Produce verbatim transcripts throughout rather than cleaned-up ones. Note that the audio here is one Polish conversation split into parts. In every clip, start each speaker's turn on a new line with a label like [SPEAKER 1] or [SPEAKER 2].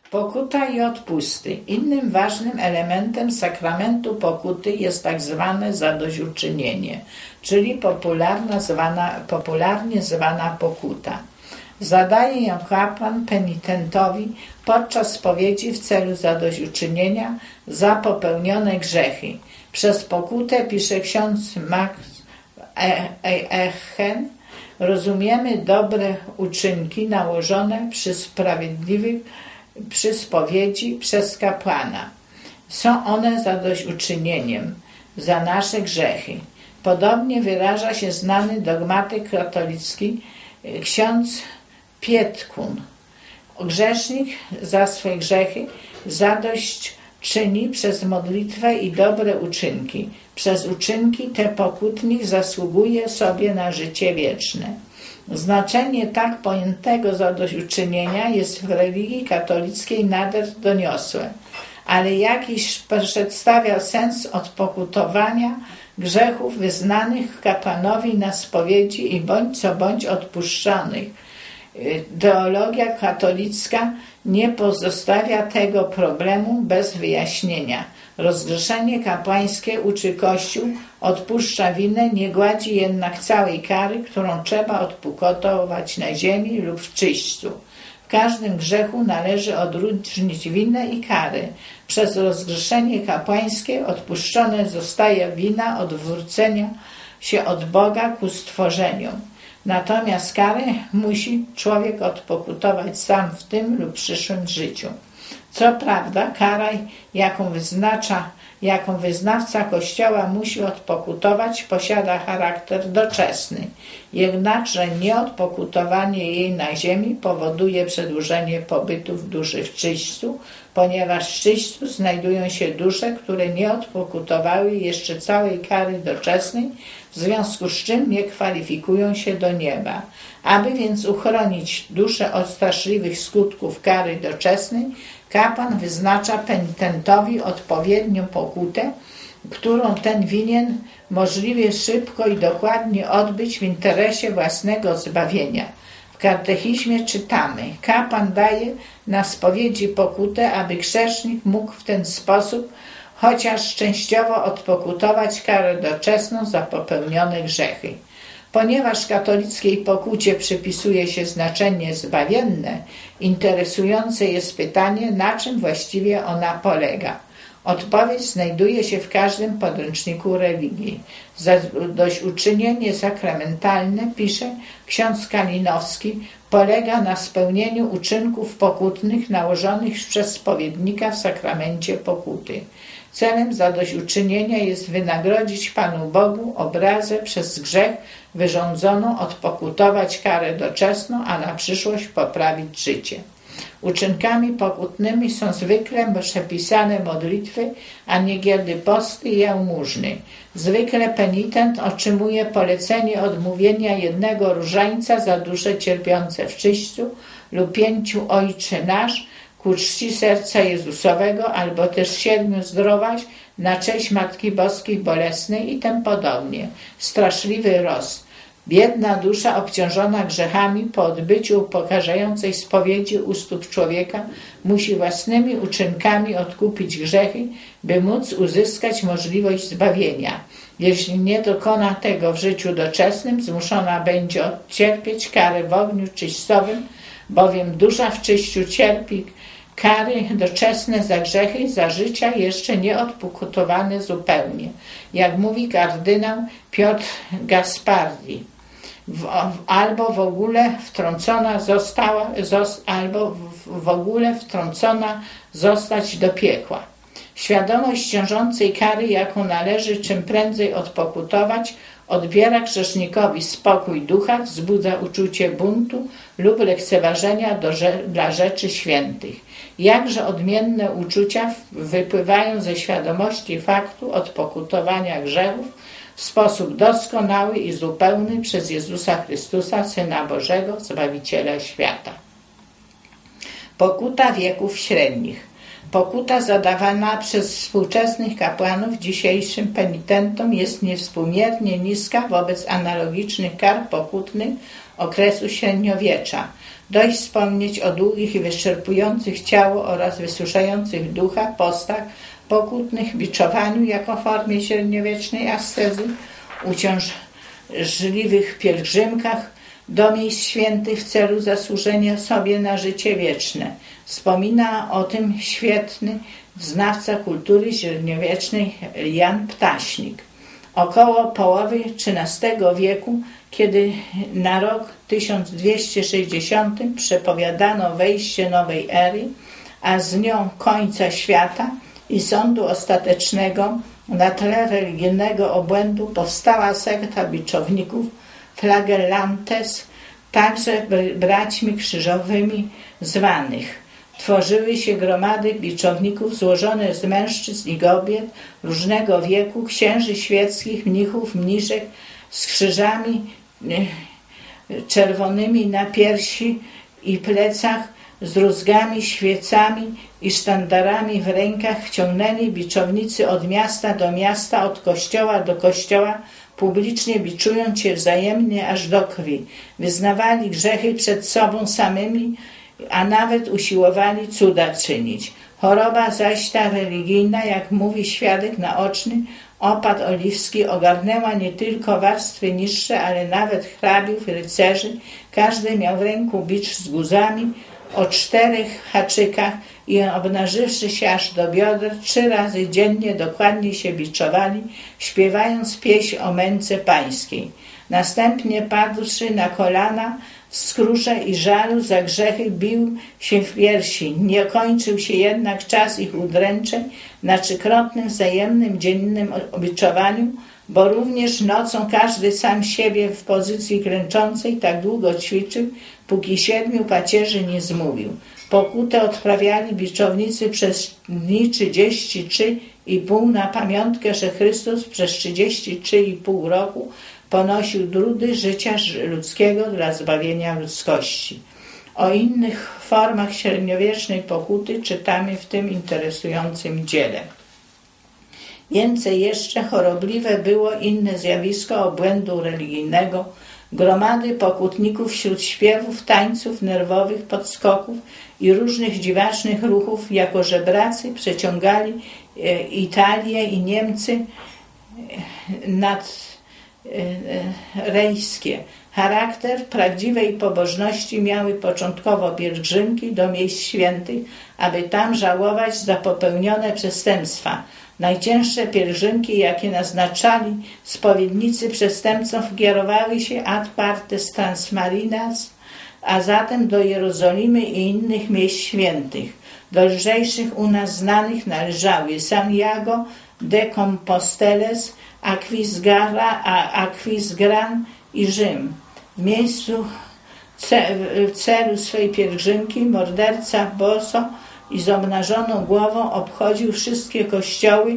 [SPEAKER 1] Pokuta i odpusty. Innym ważnym elementem sakramentu pokuty jest tak zwane zadośćuczynienie, czyli popularna zwana, popularnie zwana pokuta. Zadaje ją kapłan penitentowi podczas spowiedzi w celu zadośćuczynienia za popełnione grzechy. Przez pokutę, pisze ksiądz Max Echern, rozumiemy dobre uczynki nałożone przy sprawiedliwych przy spowiedzi przez kapłana. Są one zadośćuczynieniem za nasze grzechy. Podobnie wyraża się znany dogmatyk katolicki ksiądz Pietkun. Grzesznik za swoje grzechy zadość czyni przez modlitwę i dobre uczynki. Przez uczynki te pokutnik zasługuje sobie na życie wieczne. Znaczenie tak pojętego zadośćuczynienia jest w religii katolickiej nader doniosłe, ale jakiś przedstawia sens odpokutowania grzechów wyznanych kapłanowi na spowiedzi i bądź co bądź odpuszczonych. Teologia katolicka nie pozostawia tego problemu bez wyjaśnienia. Rozgrzeszenie kapłańskie, uczy Kościół, odpuszcza winę, nie gładzi jednak całej kary, którą trzeba odpukotować na ziemi lub w czyśćcu. W każdym grzechu należy odróżnić winę i karę. Przez rozgrzeszenie kapłańskie odpuszczone zostaje wina odwrócenia się od Boga ku stworzeniu. Natomiast karę musi człowiek odpokutować sam w tym lub przyszłym życiu. Co prawda, kara, jaką wyznacza, jaką wyznawca Kościoła musi odpokutować, posiada charakter doczesny. Jednakże nieodpokutowanie jej na ziemi powoduje przedłużenie pobytu w duszy w czyśćcu, ponieważ w czyśćcu znajdują się dusze, które nie odpokutowały jeszcze całej kary doczesnej, w związku z czym nie kwalifikują się do nieba. Aby więc uchronić duszę od straszliwych skutków kary doczesnej, kapłan wyznacza penitentowi odpowiednią pokutę, którą ten winien możliwie szybko i dokładnie odbyć w interesie własnego zbawienia. W katechizmie czytamy: kapłan daje na spowiedzi pokutę, aby grzesznik mógł w ten sposób chociaż częściowo odpokutować karę doczesną za popełnione grzechy. Ponieważ katolickiej pokucie przypisuje się znaczenie zbawienne, interesujące jest pytanie, na czym właściwie ona polega. Odpowiedź znajduje się w każdym podręczniku religii. Zadośćuczynienie sakramentalne, pisze ksiądz Kalinowski, polega na spełnieniu uczynków pokutnych nałożonych przez spowiednika w sakramencie pokuty. Celem zadośćuczynienia jest wynagrodzić Panu Bogu obrazę przez grzech wyrządzoną, odpokutować karę doczesną, a na przyszłość poprawić życie. Uczynkami pokutnymi są zwykle przepisane modlitwy, a niekiedy posty i jałmużny. Zwykle penitent otrzymuje polecenie odmówienia jednego różańca za dusze cierpiące w czyśćcu lub pięciu Ojcze Nasz ku czci serca Jezusowego, albo też siedmiu zdrowaś na cześć Matki Boskiej Bolesnej i tym podobnie. Straszliwy rost. Biedna dusza obciążona grzechami po odbyciu upokarzającej spowiedzi u stóp człowieka musi własnymi uczynkami odkupić grzechy, by móc uzyskać możliwość zbawienia. Jeśli nie dokona tego w życiu doczesnym, zmuszona będzie odcierpieć karę w ogniu czyśćcowym, bowiem dusza w czyściu cierpi kary doczesne za grzechy, za życia jeszcze nieodpukotowane zupełnie. Jak mówi kardynał Piotr Gaspardi, w, w, albo w ogóle wtrącona została, zos, albo w, w ogóle wtrącona zostać do piekła. Świadomość ciążącej kary, jaką należy czym prędzej odpokutować, odbiera grzesznikowi spokój ducha, wzbudza uczucie buntu lub lekceważenia do, dla rzeczy świętych. Jakże odmienne uczucia wypływają ze świadomości faktu odpokutowania grzechów w sposób doskonały i zupełny przez Jezusa Chrystusa, Syna Bożego, Zbawiciela świata. Pokuta wieków średnich. Pokuta zadawana przez współczesnych kapłanów dzisiejszym penitentom jest niewspółmiernie niska wobec analogicznych kar pokutnych okresu średniowiecza. Dość wspomnieć o długich i wyczerpujących ciało oraz wysuszających ducha postach pokutnych, biczowaniu jako formie średniowiecznej ascezy, uciążliwych pielgrzymkach do miejsc świętych w celu zasłużenia sobie na życie wieczne. Wspomina o tym świetny znawca kultury średniowiecznej Jan Ptaśnik. Około połowy trzynastego wieku, kiedy na rok tysiąc dwieście sześćdziesiąty przepowiadano wejście nowej ery, a z nią końca świata i sądu ostatecznego, na tle religijnego obłędu powstała sekta biczowników flagellantes, także braćmi krzyżowymi zwanych. Tworzyły się gromady biczowników złożone z mężczyzn i kobiet różnego wieku, księży świeckich, mnichów, mniszek z krzyżami czerwonymi na piersi i plecach, z rózgami, świecami i sztandarami w rękach. Ciągnęli biczownicy od miasta do miasta, od kościoła do kościoła, publicznie biczując się wzajemnie aż do krwi. Wyznawali grzechy przed sobą samymi, a nawet usiłowali cuda czynić. Choroba zaś ta religijna, jak mówi świadek naoczny, opat oliwski, ogarnęła nie tylko warstwy niższe, ale nawet hrabiów, rycerzy. Każdy miał w ręku bicz z guzami o czterech haczykach i obnażywszy się aż do bioder, trzy razy dziennie dokładnie się biczowali, śpiewając pieśń o męce pańskiej. Następnie padłszy na kolana, w skrusze i żalu za grzechy bił się w piersi. Nie kończył się jednak czas ich udręczeń na trzykrotnym wzajemnym dziennym obiczowaniu, bo również nocą każdy sam siebie w pozycji klęczącej tak długo ćwiczył, póki siedmiu pacierzy nie zmówił. Pokutę odprawiali biczownicy przez dni trzydzieści trzy i pół na pamiątkę, że Chrystus przez trzydzieści trzy i pół roku ponosił trudy życia ludzkiego dla zbawienia ludzkości. O innych formach średniowiecznej pokuty czytamy w tym interesującym dziele. Więcej jeszcze chorobliwe było inne zjawisko obłędu religijnego, gromady pokutników wśród śpiewów, tańców, nerwowych podskoków i różnych dziwacznych ruchów, jako żebracy przeciągali Italię i Niemcy nad rejskie. Charakter prawdziwej pobożności miały początkowo pielgrzymki do miejsc świętych, aby tam żałować za popełnione przestępstwa. Najcięższe pielgrzymki, jakie naznaczali spowiednicy przestępców, kierowały się ad partes transmarinas, a zatem do Jerozolimy i innych miejsc świętych. Do lżejszych u nas znanych należały Santiago de Composteles, Aquisgrana, Aquisgran i Rzym. W miejscu w celu swej pielgrzymki morderca boso i z obnażoną głową obchodził wszystkie kościoły,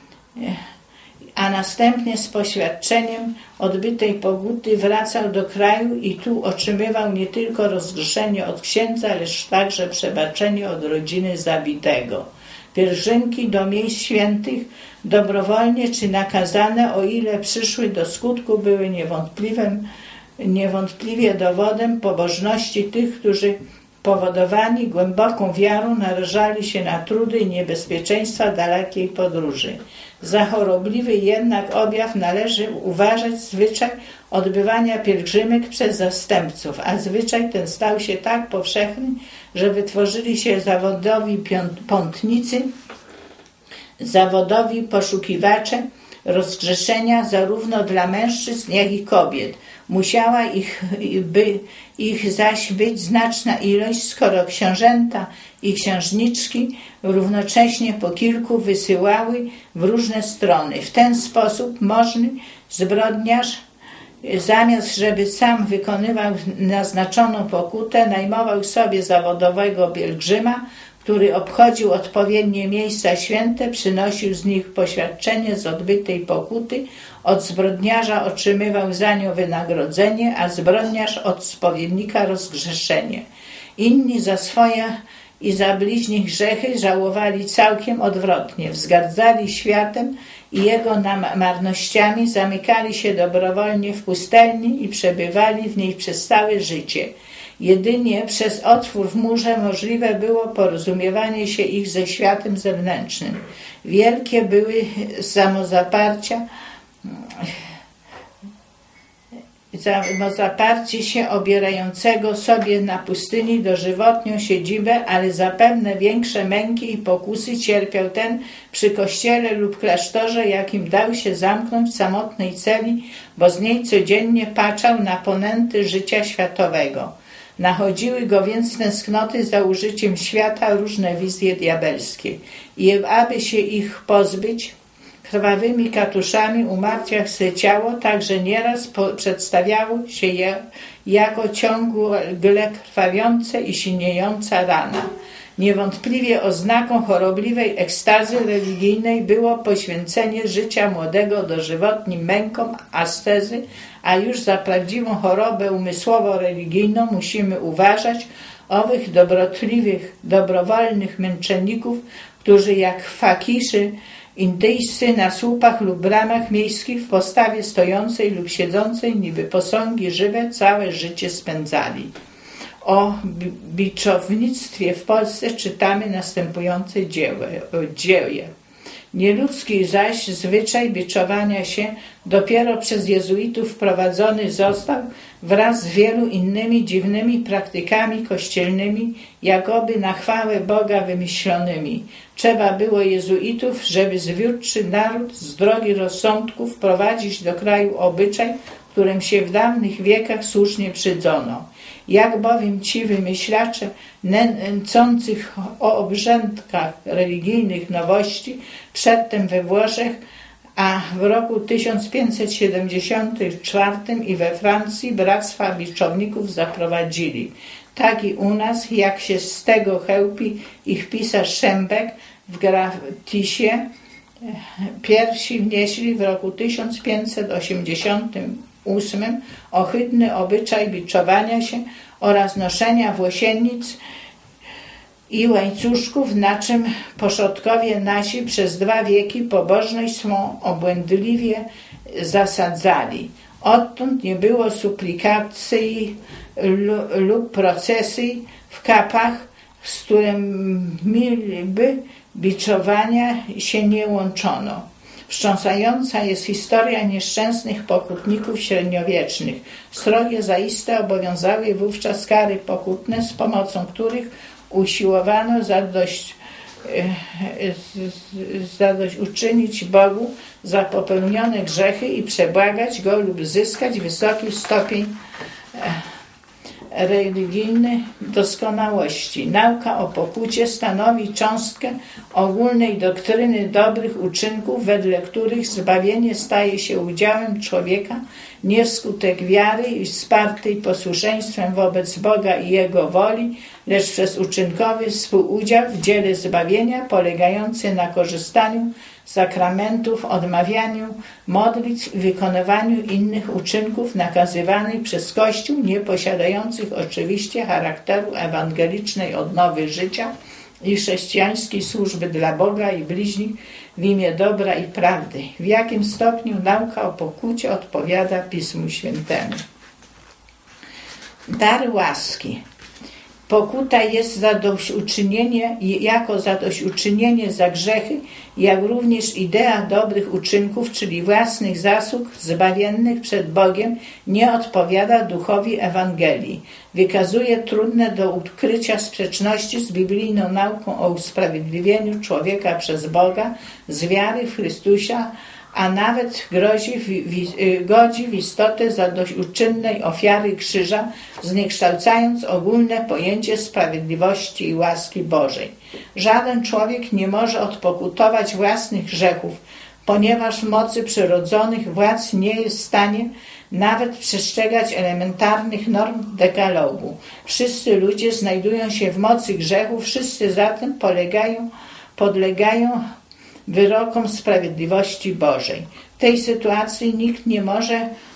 [SPEAKER 1] a następnie z poświadczeniem odbytej pokuty wracał do kraju i tu otrzymywał nie tylko rozgrzeszenie od księdza, lecz także przebaczenie od rodziny zabitego. Pielgrzymki do miejsc świętych, dobrowolnie czy nakazane, o ile przyszły do skutku, były niewątpliwym, niewątpliwie dowodem pobożności tych, którzy powodowani głęboką wiarą narażali się na trudy i niebezpieczeństwa dalekiej podróży. Za chorobliwy jednak objaw należy uważać zwyczaj odbywania pielgrzymek przez zastępców, a zwyczaj ten stał się tak powszechny, że wytworzyli się zawodowi pątnicy, zawodowi poszukiwacze rozgrzeszenia zarówno dla mężczyzn, jak i kobiet. Musiała ich, by, ich zaś być znaczna ilość, skoro książęta i księżniczki równocześnie po kilku wysyłały w różne strony. W ten sposób możny zbrodniarz, zamiast żeby sam wykonywał naznaczoną pokutę, najmował sobie zawodowego pielgrzyma, który obchodził odpowiednie miejsca święte, przynosił z nich poświadczenie z odbytej pokuty, od zbrodniarza otrzymywał za nią wynagrodzenie, a zbrodniarz od spowiednika rozgrzeszenie. Inni za swoje i za bliźnich grzechy żałowali całkiem odwrotnie. Wzgardzali światem i jego marnościami, zamykali się dobrowolnie w pustelni i przebywali w niej przez całe życie. Jedynie przez otwór w murze możliwe było porozumiewanie się ich ze światem zewnętrznym. Wielkie były samozaparcia, samozaparcie się obierającego sobie na pustyni dożywotnią siedzibę, ale zapewne większe męki i pokusy cierpiał ten przy kościele lub klasztorze, jakim dał się zamknąć w samotnej celi, bo z niej codziennie patrzał na ponęty życia światowego. Nachodziły go więc tęsknoty za użyciem świata, różne wizje diabelskie. I aby się ich pozbyć, krwawymi katuszami umartwiał swe ciało, tak że nieraz przedstawiało się je jako ciągle krwawiące i siniejąca rana. Niewątpliwie oznaką chorobliwej ekstazy religijnej było poświęcenie życia młodego dożywotnim mękom astezy, a już za prawdziwą chorobę umysłowo-religijną musimy uważać owych dobrotliwych, dobrowolnych męczenników, którzy jak fakiszy indyjscy na słupach lub bramach miejskich w postawie stojącej lub siedzącej niby posągi żywe całe życie spędzali. O biczownictwie w Polsce czytamy następujące dzieje. Nieludzki zaś zwyczaj biczowania się dopiero przez jezuitów wprowadzony został wraz z wielu innymi dziwnymi praktykami kościelnymi, jakoby na chwałę Boga wymyślonymi. Trzeba było jezuitów, żeby zwiódczy naród z drogi rozsądku wprowadzić do kraju obyczaj, którym się w dawnych wiekach słusznie przydzono. Jak bowiem ci wymyślacze nęcących o obrzędkach religijnych nowości przedtem we Włoszech, a w roku tysiąc pięćset siedemdziesiątym czwartym i we Francji bractwa biczowników zaprowadzili. Tak i u nas, jak się z tego chełpi ich pisarz Szembek w gratisie, pierwsi wnieśli w roku tysiąc pięćset osiemdziesiątym ósmym ohydny obyczaj biczowania się oraz noszenia włosiennic i łańcuszków, na czym poszotkowie nasi przez dwa wieki pobożność swą obłędliwie zasadzali. Odtąd nie było suplikacji lub procesji w kapach, z którymi by biczowania się nie łączono. Wstrząsająca jest historia nieszczęsnych pokutników średniowiecznych. Srogie zaiste obowiązały wówczas kary pokutne, z pomocą których usiłowano zadość, zadośćuczynić Bogu za popełnione grzechy i przebłagać Go lub zyskać wysoki stopień religijnej doskonałości. Nauka o pokucie stanowi cząstkę ogólnej doktryny dobrych uczynków, wedle których zbawienie staje się udziałem człowieka nie wskutek wiary i wspartej posłuszeństwem wobec Boga i Jego woli, lecz przez uczynkowy współudział w dziele zbawienia polegający na korzystaniu z sakramentów, odmawianiu modlitw i wykonywaniu innych uczynków nakazywanych przez Kościół, nie posiadających oczywiście charakteru ewangelicznej odnowy życia i chrześcijańskiej służby dla Boga i bliźnich w imię dobra i prawdy. W jakim stopniu nauka o pokucie odpowiada Pismu Świętemu? Dar łaski. Pokuta jest zadośćuczynienie, jako zadośćuczynienie za grzechy, jak również idea dobrych uczynków, czyli własnych zasług zbawiennych przed Bogiem, nie odpowiada duchowi Ewangelii. Wykazuje trudne do odkrycia sprzeczności z biblijną nauką o usprawiedliwieniu człowieka przez Boga z wiary w Chrystusa, a nawet grozi w, w, godzi w istotę zadośćuczynnej ofiary krzyża, zniekształcając ogólne pojęcie sprawiedliwości i łaski Bożej. Żaden człowiek nie może odpokutować własnych grzechów, ponieważ w mocy przyrodzonych władz nie jest w stanie nawet przestrzegać elementarnych norm dekalogu. Wszyscy ludzie znajdują się w mocy grzechu, wszyscy zatem polegają, podlegają wyrokom sprawiedliwości Bożej. W tej sytuacji nikt nie może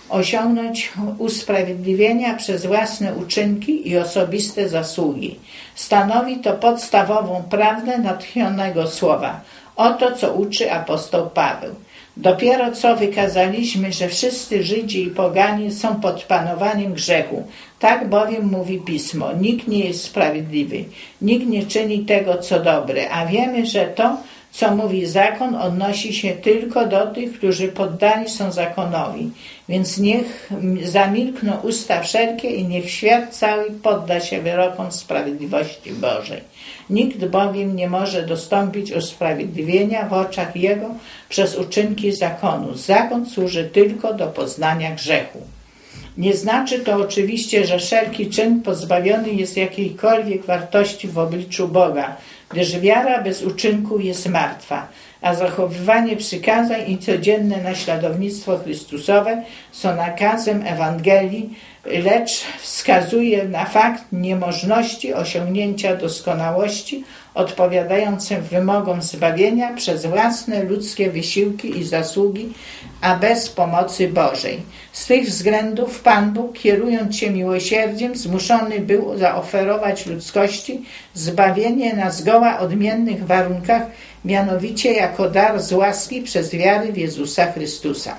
[SPEAKER 1] osiągnąć usprawiedliwienia przez własne uczynki i osobiste zasługi. Stanowi to podstawową prawdę natchnionego słowa. Oto, co uczy apostoł Paweł. Dopiero co wykazaliśmy, że wszyscy Żydzi i poganie są pod panowaniem grzechu. Tak bowiem mówi Pismo. Nikt nie jest sprawiedliwy. Nikt nie czyni tego, co dobre. A wiemy, że to, co mówi zakon, odnosi się tylko do tych, którzy poddani są zakonowi. Więc niech zamilkną usta wszelkie i niech świat cały podda się wyrokom sprawiedliwości Bożej. Nikt bowiem nie może dostąpić usprawiedliwienia w oczach Jego przez uczynki zakonu. Zakon służy tylko do poznania grzechu. Nie znaczy to oczywiście, że wszelki czyn pozbawiony jest jakiejkolwiek wartości w obliczu Boga, gdyż wiara bez uczynku jest martwa, a zachowywanie przykazań i codzienne naśladownictwo Chrystusowe są nakazem Ewangelii, lecz wskazuje na fakt niemożności osiągnięcia doskonałości odpowiadającym wymogom zbawienia przez własne ludzkie wysiłki i zasługi, a bez pomocy Bożej. Z tych względów Pan Bóg, kierując się miłosierdziem, zmuszony był zaoferować ludzkości zbawienie na zgoła odmiennych warunkach, mianowicie jako dar z łaski przez wiarę w Jezusa Chrystusa.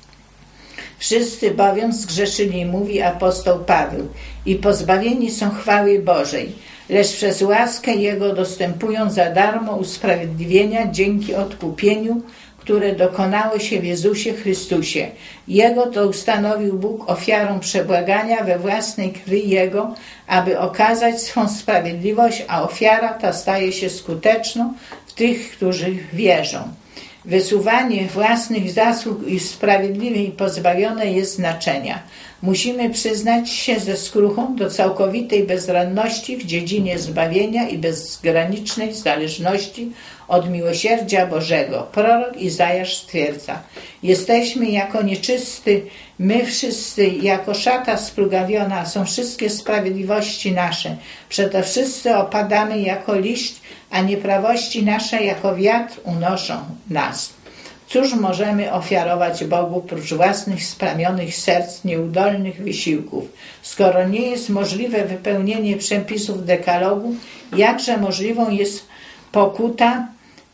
[SPEAKER 1] Wszyscy bowiem zgrzeszyli, mówi apostoł Paweł, i pozbawieni są chwały Bożej, lecz przez łaskę Jego dostępują za darmo usprawiedliwienia dzięki odkupieniu, które dokonało się w Jezusie Chrystusie. Jego to ustanowił Bóg ofiarą przebłagania we własnej krwi Jego, aby okazać swą sprawiedliwość, a ofiara ta staje się skuteczną w tych, którzy wierzą. Wysuwanie własnych zasług i sprawiedliwe i pozbawione jest znaczenia. Musimy przyznać się ze skruchą do całkowitej bezradności w dziedzinie zbawienia i bezgranicznej zależności od miłosierdzia Bożego. Prorok Izajasz stwierdza: jesteśmy jako nieczysty, my wszyscy jako szata splugawiona, są wszystkie sprawiedliwości nasze. Przeto wszyscy opadamy jako liść, a nieprawości nasze jako wiatr unoszą nas. Cóż możemy ofiarować Bogu prócz własnych splamionych serc, nieudolnych wysiłków? Skoro nie jest możliwe wypełnienie przepisów dekalogu, jakże możliwą jest pokuta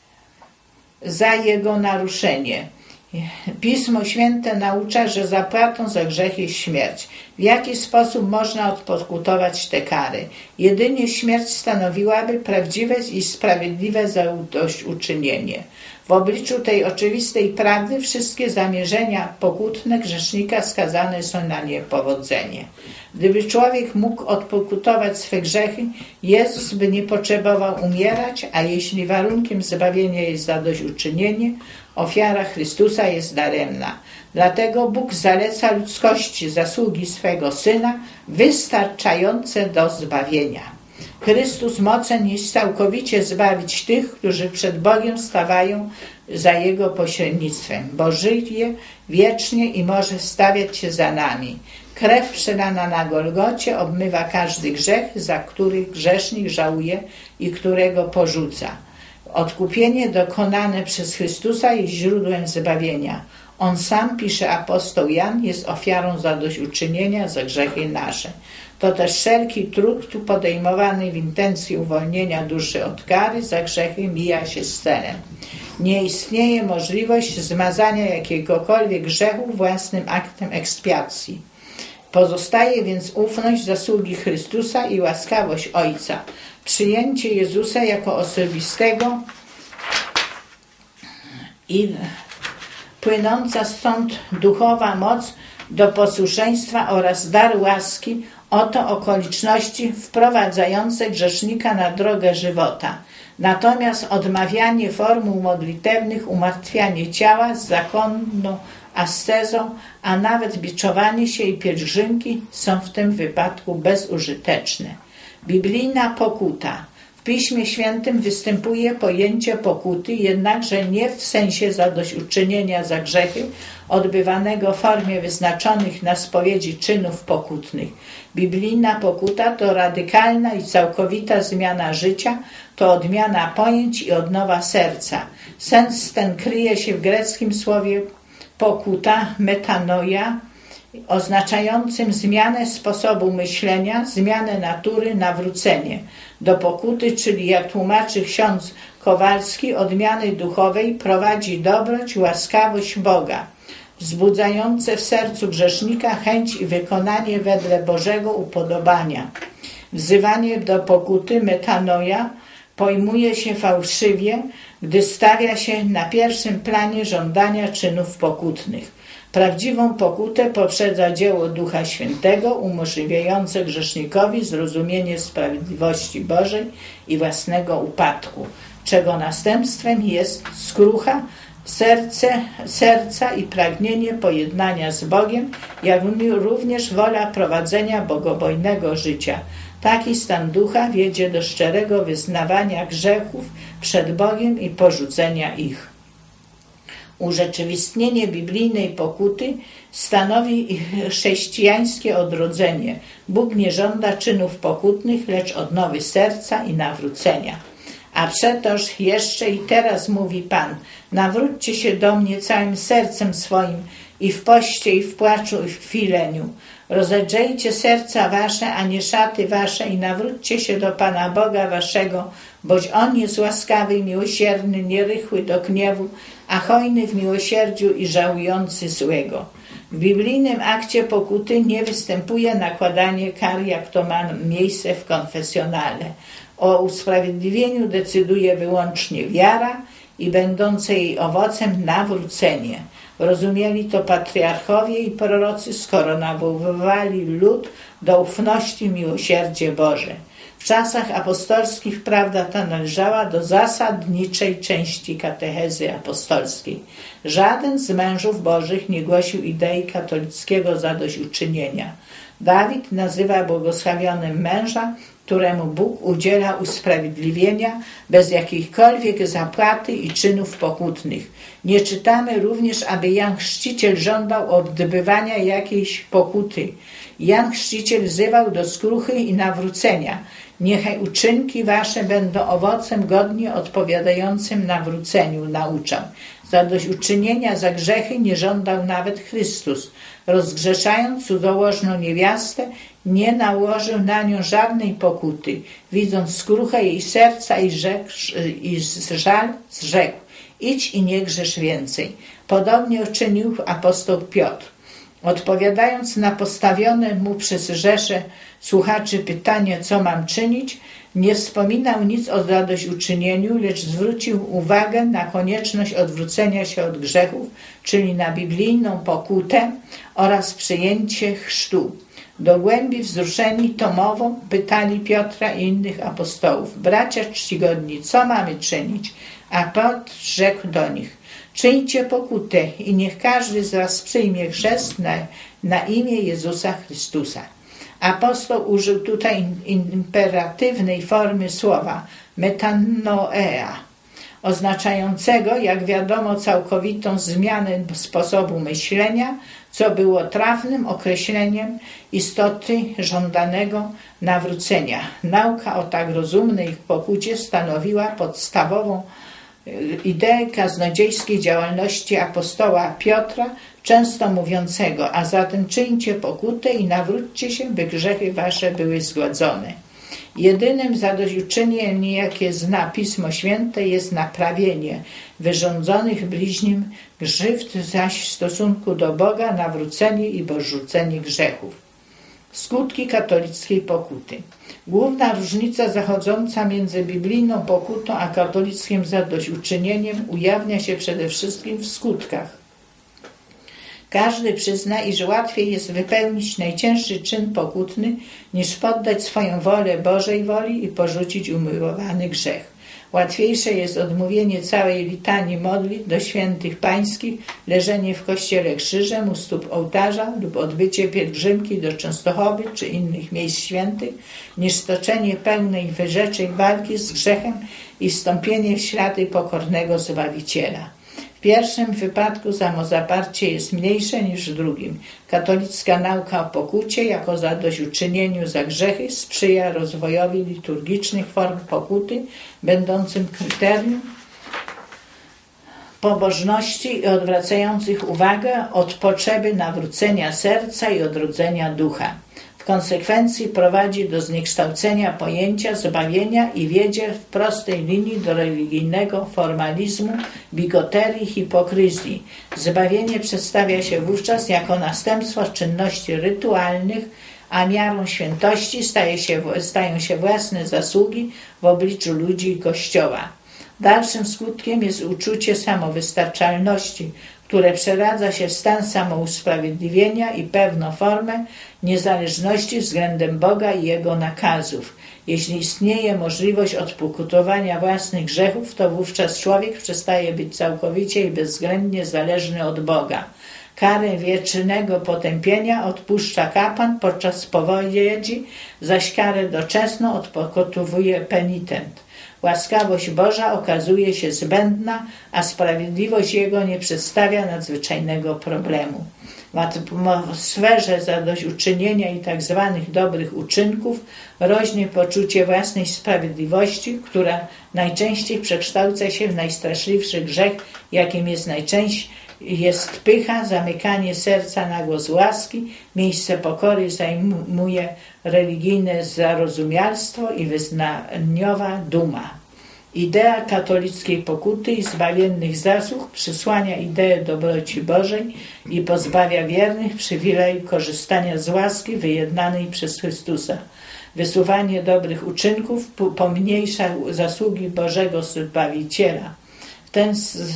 [SPEAKER 1] za jego naruszenie? Pismo Święte naucza, że zapłatą za grzech jest śmierć. W jaki sposób można odpokutować te kary? Jedynie śmierć stanowiłaby prawdziwe i sprawiedliwe zadośćuczynienie. W obliczu tej oczywistej prawdy wszystkie zamierzenia pokutne grzesznika skazane są na niepowodzenie. Gdyby człowiek mógł odpokutować swe grzechy, Jezus by nie potrzebował umierać, a jeśli warunkiem zbawienia jest zadośćuczynienie, ofiara Chrystusa jest daremna. Dlatego Bóg zaleca ludzkości zasługi swego Syna, wystarczające do zbawienia. Chrystus mocen jest całkowicie zbawić tych, którzy przed Bogiem stawają za Jego pośrednictwem, bo żyje wiecznie i może stawiać się za nami. Krew przelana na Golgocie obmywa każdy grzech, za który grzesznik żałuje i którego porzuca. Odkupienie dokonane przez Chrystusa jest źródłem zbawienia. On sam, pisze apostoł Jan, jest ofiarą zadośćuczynienia za grzechy nasze. To też wszelki trud tu podejmowany w intencji uwolnienia duszy od kary za grzechy mija się z celem. Nie istnieje możliwość zmazania jakiegokolwiek grzechu własnym aktem ekspiacji. Pozostaje więc ufność zasługi Chrystusa i łaskawość Ojca. Przyjęcie Jezusa jako osobistego i płynąca stąd duchowa moc do posłuszeństwa oraz dar łaski, oto okoliczności wprowadzające grzesznika na drogę żywota. Natomiast odmawianie formuł modlitewnych, umartwianie ciała z zakonną ascezą, a nawet biczowanie się i pielgrzymki są w tym wypadku bezużyteczne. Biblijna pokuta. W Piśmie Świętym występuje pojęcie pokuty, jednakże nie w sensie zadośćuczynienia za grzechy, odbywanego w formie wyznaczonych na spowiedzi czynów pokutnych. Biblijna pokuta to radykalna i całkowita zmiana życia, to odmiana pojęć i odnowa serca. Sens ten kryje się w greckim słowie pokuta, metanoia, oznaczającym zmianę sposobu myślenia, zmianę natury, nawrócenie do pokuty, czyli jak tłumaczy ksiądz Kowalski, odmiany duchowej prowadzi dobroć, łaskawość Boga, wzbudzające w sercu grzesznika chęć i wykonanie wedle Bożego upodobania. Wzywanie do pokuty, metanoja, pojmuje się fałszywie, gdy stawia się na pierwszym planie żądania czynów pokutnych. Prawdziwą pokutę poprzedza dzieło Ducha Świętego umożliwiające grzesznikowi zrozumienie sprawiedliwości Bożej i własnego upadku, czego następstwem jest skrucha serce, serca i pragnienie pojednania z Bogiem, jak również wola prowadzenia bogobojnego życia. Taki stan ducha wiedzie do szczerego wyznawania grzechów przed Bogiem i porzucenia ich. Urzeczywistnienie biblijnej pokuty stanowi chrześcijańskie odrodzenie. Bóg nie żąda czynów pokutnych, lecz odnowy serca i nawrócenia. A przetoż jeszcze i teraz mówi Pan: nawróćcie się do mnie całym sercem swoim i w poście, i w płaczu, i w kwileniu. Rozedrzejcie serca wasze, a nie szaty wasze, i nawróćcie się do Pana Boga waszego, boć On jest łaskawy i miłosierny, nierychły do gniewu, a hojny w miłosierdziu i żałujący złego. W biblijnym akcie pokuty nie występuje nakładanie kar, jak to ma miejsce w konfesjonale. O usprawiedliwieniu decyduje wyłącznie wiara i będące jej owocem nawrócenie. Rozumieli to patriarchowie i prorocy, skoro nawoływali lud do ufności w miłosierdzie Boże. W czasach apostolskich prawda ta należała do zasadniczej części katechezy apostolskiej. Żaden z mężów bożych nie głosił idei katolickiego zadośćuczynienia. Dawid nazywa błogosławionym męża, któremu Bóg udziela usprawiedliwienia bez jakiejkolwiek zapłaty i czynów pokutnych. Nie czytamy również, aby Jan Chrzciciel żądał odbywania jakiejś pokuty. Jan Chrzciciel wzywał do skruchy i nawrócenia. Niechaj uczynki wasze będą owocem godnie odpowiadającym nawróceniu, nauczał. Zadośćuczynienia za grzechy nie żądał nawet Chrystus. Rozgrzeszając cudzołożną niewiastę, nie nałożył na nią żadnej pokuty. Widząc skruchę jej serca i, rzekł, i żal, zrzekł: idź i nie grzesz więcej. Podobnie uczynił apostoł Piotr. Odpowiadając na postawione mu przez rzeszę słuchaczy pytanie, co mam czynić, nie wspominał nic o zadośćuczynieniu, lecz zwrócił uwagę na konieczność odwrócenia się od grzechów, czyli na biblijną pokutę oraz przyjęcie chrztu. Do głębi wzruszeni tą mową pytali Piotra i innych apostołów: bracia czcigodni, co mamy czynić? A Piotr rzekł do nich: czyńcie pokutę i niech każdy z was przyjmie chrzest na, na imię Jezusa Chrystusa. Apostoł użył tutaj imperatywnej formy słowa metanoea, oznaczającego, jak wiadomo, całkowitą zmianę sposobu myślenia, co było trafnym określeniem istoty żądanego nawrócenia. Nauka o tak rozumnej pokucie stanowiła podstawową ideę kaznodziejskiej działalności apostoła Piotra, często mówiącego: a zatem czyńcie pokutę i nawróćcie się, by grzechy wasze były zgładzone. Jedynym zadośćuczynieniem, jakie zna Pismo Święte, jest naprawienie wyrządzonych bliźnim krzywd, zaś w stosunku do Boga nawrócenie i porzucenie grzechów. Skutki katolickiej pokuty. Główna różnica zachodząca między biblijną pokutą a katolickim zadośćuczynieniem ujawnia się przede wszystkim w skutkach. Każdy przyzna, iż łatwiej jest wypełnić najcięższy czyn pokutny, niż poddać swoją wolę Bożej woli i porzucić umiłowany grzech. Łatwiejsze jest odmówienie całej litanii modlitw do świętych pańskich, leżenie w kościele krzyżem u stóp ołtarza lub odbycie pielgrzymki do Częstochowy czy innych miejsc świętych, niż stoczenie pełnej wyrzeczeń walki z grzechem i wstąpienie w ślady pokornego Zbawiciela. W pierwszym wypadku samozaparcie jest mniejsze niż w drugim. Katolicka nauka o pokucie jako zadośćuczynieniu za grzechy sprzyja rozwojowi liturgicznych form pokuty, będącym kryterium pobożności i odwracających uwagę od potrzeby nawrócenia serca i odrodzenia ducha. W konsekwencji prowadzi do zniekształcenia pojęcia zbawienia i wiedzie w prostej linii do religijnego formalizmu, bigoterii, hipokryzji. Zbawienie przedstawia się wówczas jako następstwo czynności rytualnych, a miarą świętości staje się, stają się własne zasługi w obliczu ludzi i Kościoła. Dalszym skutkiem jest uczucie samowystarczalności, które przeradza się w stan samousprawiedliwienia i pewną formę niezależności względem Boga i Jego nakazów. Jeśli istnieje możliwość odpukutowania własnych grzechów, to wówczas człowiek przestaje być całkowicie i bezwzględnie zależny od Boga. Karę wiecznego potępienia odpuszcza kapłan podczas spowiedzi, zaś karę doczesną odpokutowuje penitent. Łaskawość Boża okazuje się zbędna, a sprawiedliwość Jego nie przedstawia nadzwyczajnego problemu. W atmosferze zadośćuczynienia i tak zwanych dobrych uczynków rośnie poczucie własnej sprawiedliwości, która najczęściej przekształca się w najstraszliwszy grzech, jakim jest najczęściej jest pycha, zamykanie serca na głos łaski, miejsce pokory zajmuje religijne zarozumialstwo i wyznaniowa duma. Idea katolickiej pokuty i zbawiennych zasług przysłania ideę dobroci Bożej i pozbawia wiernych przywileju korzystania z łaski wyjednanej przez Chrystusa. Wysuwanie dobrych uczynków pomniejsza zasługi Bożego Zbawiciela. W ten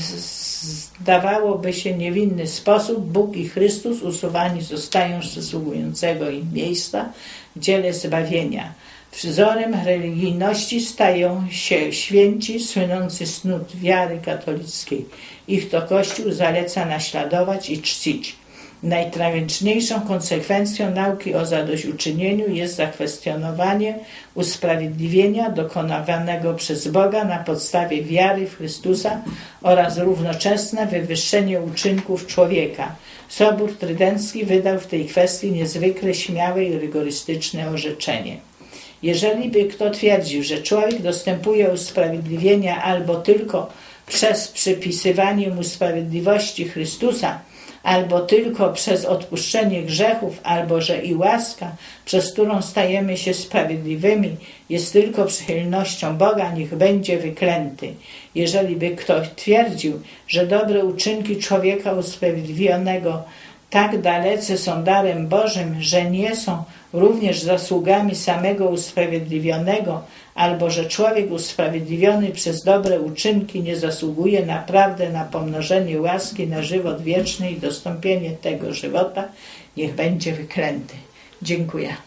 [SPEAKER 1] zdawałoby się niewinny sposób Bóg i Chrystus usuwani zostają z przysługującego im miejsca w dziele zbawienia. Wzorem religijności stają się święci słynący z nut wiary katolickiej. Ich to Kościół zaleca naśladować i czcić. Najtragiczniejszą konsekwencją nauki o zadośćuczynieniu jest zakwestionowanie usprawiedliwienia dokonywanego przez Boga na podstawie wiary w Chrystusa oraz równoczesne wywyższenie uczynków człowieka. Sobór Trydencki wydał w tej kwestii niezwykle śmiałe i rygorystyczne orzeczenie. Jeżeli by kto twierdził, że człowiek dostępuje usprawiedliwienia albo tylko przez przypisywanie mu sprawiedliwości Chrystusa, albo tylko przez odpuszczenie grzechów, albo że i łaska, przez którą stajemy się sprawiedliwymi, jest tylko przychylnością Boga, niech będzie wyklęty. Jeżeli by ktoś twierdził, że dobre uczynki człowieka usprawiedliwionego tak dalece są darem Bożym, że nie są również zasługami samego usprawiedliwionego, albo że człowiek usprawiedliwiony przez dobre uczynki nie zasługuje naprawdę na pomnożenie łaski na żywot wieczny i dostąpienie tego żywota, niech będzie wyklęty. Dziękuję.